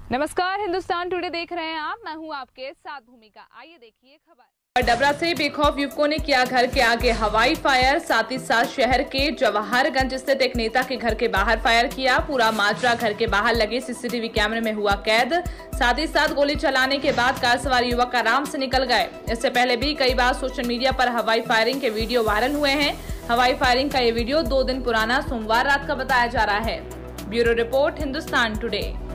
नमस्कार, हिंदुस्तान टुडे देख रहे हैं आप। मैं हूं आपके साथ भूमिका। आइए देखिए खबर। डबरा से बेखौफ युवकों ने किया घर के आगे हवाई फायर, साथ ही साथ शहर के जवाहरगंज स्थित एक नेता के घर के बाहर फायर किया। पूरा माजरा घर के बाहर लगे सीसीटीवी कैमरे में हुआ कैद। साथ ही साथ गोली चलाने के बाद कार सवार युवक आराम से निकल गए। इससे पहले भी कई बार सोशल मीडिया पर हवाई फायरिंग के वीडियो वायरल हुए हैं। हवाई फायरिंग का ये वीडियो 2 दिन पुराना सोमवार रात का बताया जा रहा है। Bureau report, Hindustan today.